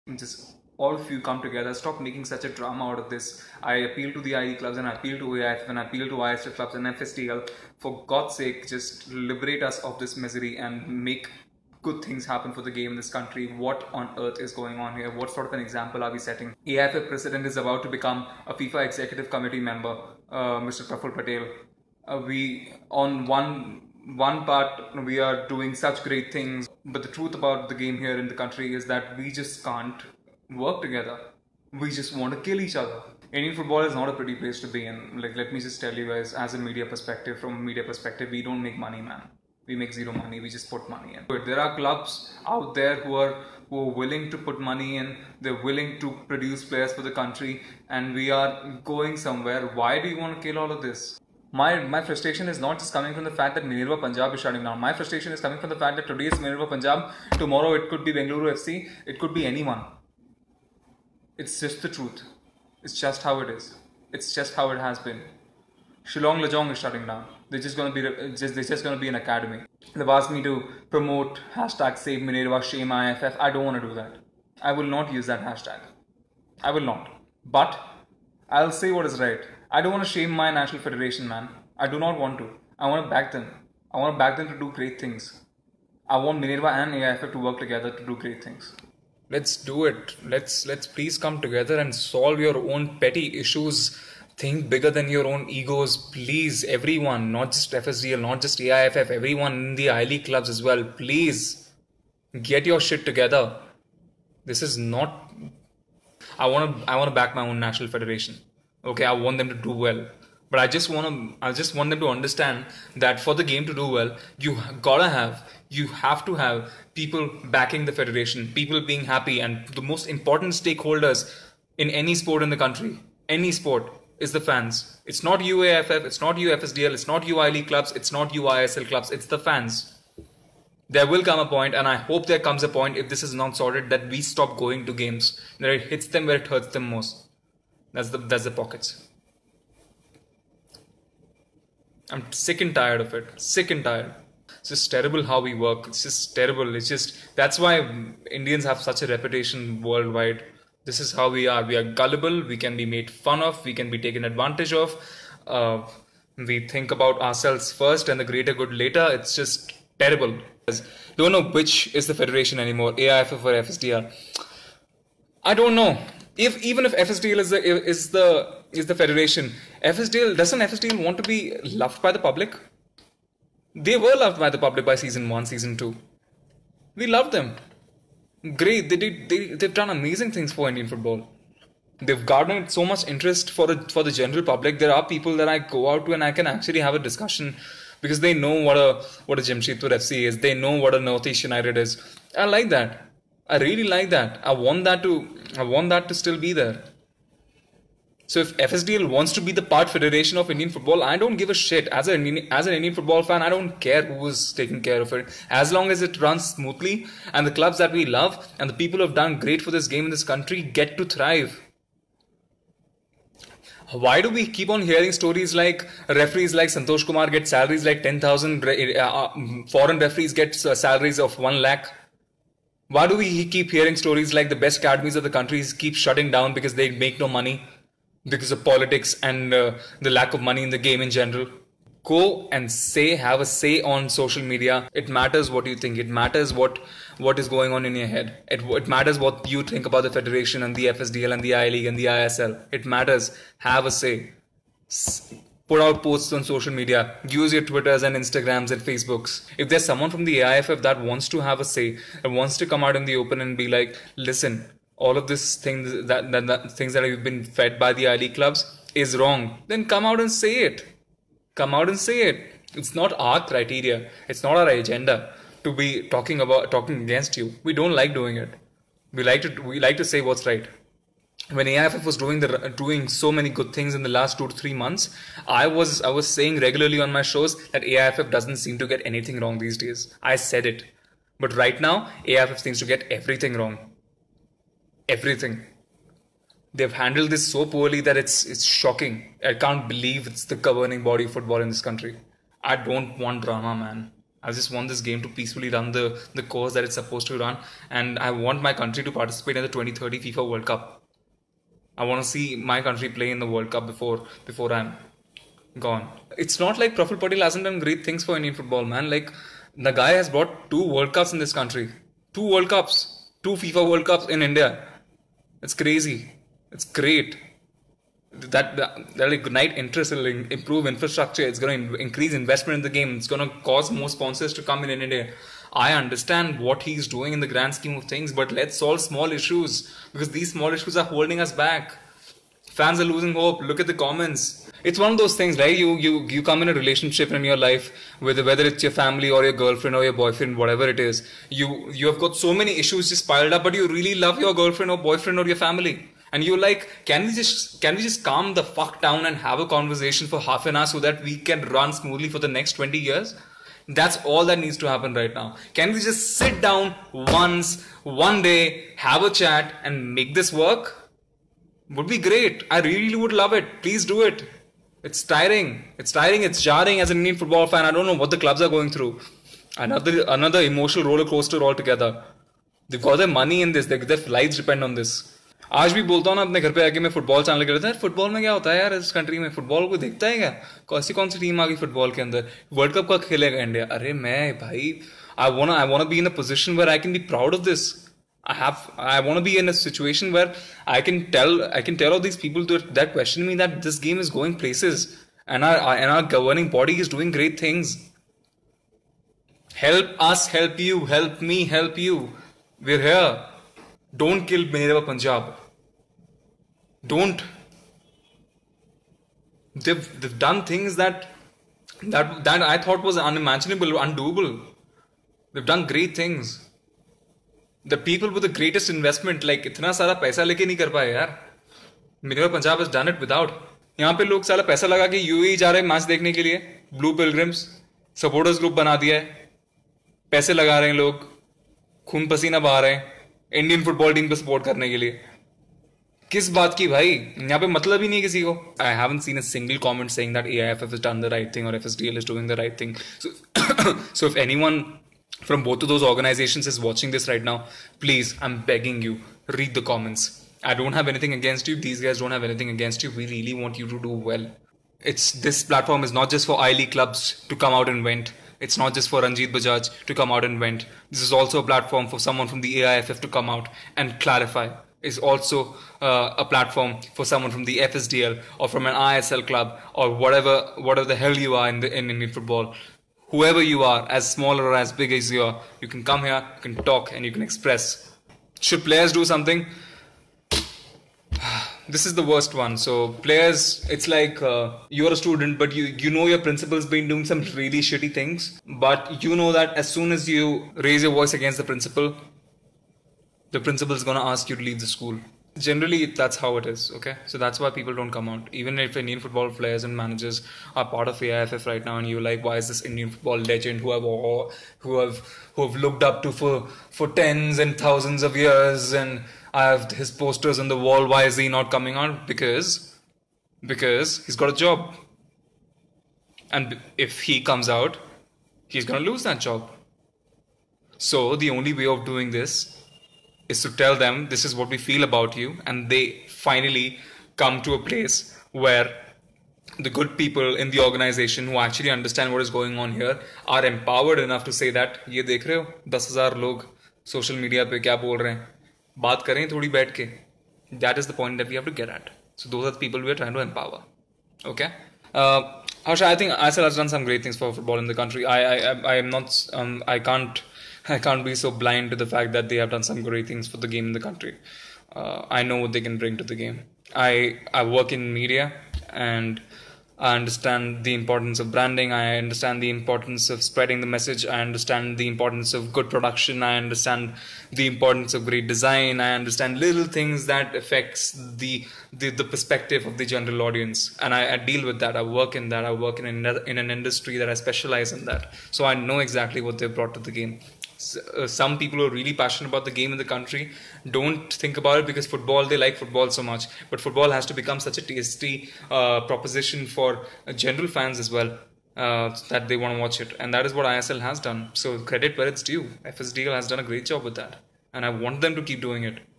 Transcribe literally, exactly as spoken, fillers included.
Just all of you come together, stop making such a drama out of this. I appeal to the I E clubs and I appeal to A I F F and I appeal to I S F clubs and F S T L. For God's sake, just liberate us of this misery and make good things happen for the game in this country. What on earth is going on here? What sort of an example are we setting? A I F F president is about to become a FIFA executive committee member, uh, Mister Praful Patel. Uh, we, on one one part, we are doing such great things, but the truth about the game here in the country is that we just can't work together. We just want to kill each other. Indian football is not a pretty place to be in. Like, let me just tell you guys, as a media perspective, from a media perspective, we don't make money, man. We make zero money. We just put money in. But there are clubs out there who are who are willing to put money in. They're willing to produce players for the country, and we are going somewhere. Why do you want to kill all of this? My, my frustration is not just coming from the fact that Minerva Punjab is shutting down. My frustration is coming from the fact that today is Minerva Punjab, tomorrow it could be Bengaluru F C, it could be anyone. It's just the truth. It's just how it is. It's just how it has been. Shillong Lajong is shutting down. They're just going to be just they're just going to be an academy. They've asked me to promote hashtag Save Minerva, Shame I F F. I don't want to do that. I will not use that hashtag. I will not. But I'll say what is right. I don't want to shame my national federation, man. I do not want to. I want to back them. I want to back them to do great things. I want Minerva and A I F F to work together to do great things. Let's do it. Let's let's please come together and solve your own petty issues. Think bigger than your own egos. Please, everyone, not just F S D L, not just A I F F, everyone in the I League clubs as well. Please, get your shit together. This is not... I want to I want to back my own national federation. Okay, I want them to do well, but I just want to, I just want them to understand that for the game to do well, you gotta have, you have to have people backing the federation, people being happy, and the most important stakeholders in any sport in the country, any sport, is the fans. It's not you A I F F, it's not you F S D L, it's not you I League clubs, it's not you I S L clubs, it's the fans. There will come a point, and I hope there comes a point, if this is not sorted, that we stop going to games, that it hits them where it hurts them most. That's the that's the pockets. I'm sick and tired of it. Sick and tired. It's just terrible how we work. It's just terrible. It's just that's why Indians have such a reputation worldwide. This is how we are. We are gullible. We can be made fun of. We can be taken advantage of. Uh, we think about ourselves first and the greater good later. It's just terrible. Don't know which is the federation anymore. A I F F or F S D L. I don't know. If even if F S D L is the is the is the federation, F S D L doesn't F S D L want to be loved by the public? They were loved by the public by season one, season two. We loved them. Great, they did. They they've done amazing things for Indian football. They've garnered so much interest for the for the general public. There are people that I go out to and I can actually have a discussion because they know what a what a Jamshedpur F C is. They know what a North East United is. I like that. I really like that. I want that to I want that to still be there. So if F S D L wants to be the part federation of Indian football, I don't give a shit. As an as an Indian football fan, I don't care who is taking care of it. As long as it runs smoothly and the clubs that we love and the people who have done great for this game in this country get to thrive. Why do we keep on hearing stories like referees like Santosh Kumar get salaries like ten thousand, uh, foreign referees get salaries of one lakh? Why do we keep hearing stories like the best academies of the country keep shutting down because they make no money? Because of politics and uh, the lack of money in the game in general. Go and say, have a say on social media. It matters what you think. It matters what what is going on in your head. It, it matters what you think about the federation and the F S D L and the I League and the I S L. It matters. Have a say. Put out posts on social media. Use your Twitters and Instagrams and Facebooks. If there's someone from the A I F F that wants to have a say, that wants to come out in the open and be like, listen, all of this things that, that, that things that have been fed by the I League clubs is wrong, then come out and say it. Come out and say it. It's not our criteria. It's not our agenda to be talking about talking against you. We don't like doing it. We like to we like to say what's right. When A I F F was doing the doing so many good things in the last two to three months, I was I was saying regularly on my shows that A I F F doesn't seem to get anything wrong these days. I said it, but right now A I F F seems to get everything wrong. Everything. They've handled this so poorly that it's it's shocking. I can't believe it's the governing body of football in this country. I don't want drama, man. I just want this game to peacefully run the, the course that it's supposed to run. And I want my country to participate in the twenty thirty FIFA World Cup. I want to see my country play in the World Cup before before I'm gone. It's not like Praful Patel hasn't done great things for Indian football, man. Like, the guy has brought two World Cups in this country. Two World Cups. Two FIFA World Cups in India. It's crazy. It's great. That, that that'll ignite interest, it'll improve infrastructure, it's going to increase investment in the game, it's going to cause more sponsors to come in in India. I understand what he's doing in the grand scheme of things, but let's solve small issues, because these small issues are holding us back. Fans are losing hope. Look at the comments. It's one of those things, right? You you you come in a relationship in your life, with whether it's your family or your girlfriend or your boyfriend, whatever it is. You you have got so many issues just piled up, but you really love your girlfriend or boyfriend or your family. And you're like, can we just can we just calm the fuck down and have a conversation for half an hour so that we can run smoothly for the next twenty years? That's all that needs to happen right now. Can we just sit down once, one day, have a chat and make this work? Would be great. I really would love it. Please do it. It's tiring. It's tiring. It's jarring as an Indian football fan. I don't know what the clubs are going through. Another another emotional roller coaster altogether. They've got their money in this. Their, their lives depend on this. आज भी बोलता हूँ ना अपने घर पे आके मैं फुटबॉल चैनल कर रहा था फुटबॉल में क्या होता है यार इस कंट्री में फुटबॉल को देखता है क्या कौन सी कौन सी टीम आ गई फुटबॉल के अंदर वर्ल्ड कप का खेलेगा इंडिया अरे मैं भाई I want I want be in a position where I can be proud of this I have I want to be in a situation where I can tell I can tell all these people to, that question me that this game is going places and our and our governing body is doing great things. Help us, help you, help me, help you. We're here. Don't kill Minerva Punjab. Don't. They've they've done things that that that I thought was unimaginable, undoable. They've done great things. The people with the greatest investment, like इतना सारा पैसा लेके नहीं कर पाए यार. Minerva Punjab has done it without. यहाँ पे लोग सारा पैसा लगा के यूएई जा रहे हैं मैच देखने के लिए. Blue Pilgrims, supporters group बना दिया है. पैसे लगा रहे हैं लोग. खून पसीना बहा रहे हैं. इंडियन फुटबॉल टीम को सपोर्ट करने के लिए. किस बात की भाई? यहाँ पे मतलब ही नहीं किसी को. I haven't seen a single comment saying that A I F F has done the right thing or F S D L is doing the right thing. So, so if anyone from both of those organizations is watching this right now, please, I'm begging you, read the comments. I don't have anything against you. These guys don't have anything against you. We really want you to do well. It's this platform is not just for I-League clubs to come out and vent. It's not just for Ranjit Bajaj to come out and vent. This is also a platform for someone from the A I F F to come out and clarify. It's also uh, a platform for someone from the F S D L or from an I S L club or whatever, whatever the hell you are in, the, in Indian football. Whoever you are, as small or as big as you are, you can come here, you can talk, and you can express. Should players do something? This is the worst one. So players, it's like uh, you're a student, but you you know your principal's been doing some really shitty things. But you know that as soon as you raise your voice against the principal, the principal is gonna ask you to leave the school. Generally, that's how it is, okay? So that's why people don't come out. Even if Indian football players and managers are part of A I F F right now and you're like, why is this Indian football legend who I've, who have who have looked up to for, for tens and thousands of years and I have his posters on the wall, why is he not coming out? Because, because he's got a job. And if he comes out, he's going to lose that job. So the only way of doing this is to tell them this is what we feel about you, and they finally come to a place where the good people in the organization who actually understand what is going on here are empowered enough to say that ये देख रहे हो दस हजार लोग social media पे क्या बोल रहे हैं बात करें थोड़ी बैठ के. That is the point that we have to get at. So those are the people we are trying to empower. Okay. Uh, Harsha, I think I S L has done some great things for football in the country. I I I am not um, I can't. I can't be so blind to the fact that they have done some great things for the game in the country. Uh, I know what they can bring to the game. I, I work in media and I understand the importance of branding. I understand the importance of spreading the message. I understand the importance of good production. I understand the importance of great design. I understand little things that affects the the, the perspective of the general audience. And I, I deal with that. I work in that. I work in an, in an industry that I specialize in that. So I know exactly what they've brought to the game. Uh, some people who are really passionate about the game in the country don't think about it because football, they like football so much. But football has to become such a tasty uh, proposition for uh, general fans as well. uh, that they want to watch it, and that is what I S L has done. So credit where it's due. F S D L has done a great job with that, and I want them to keep doing it.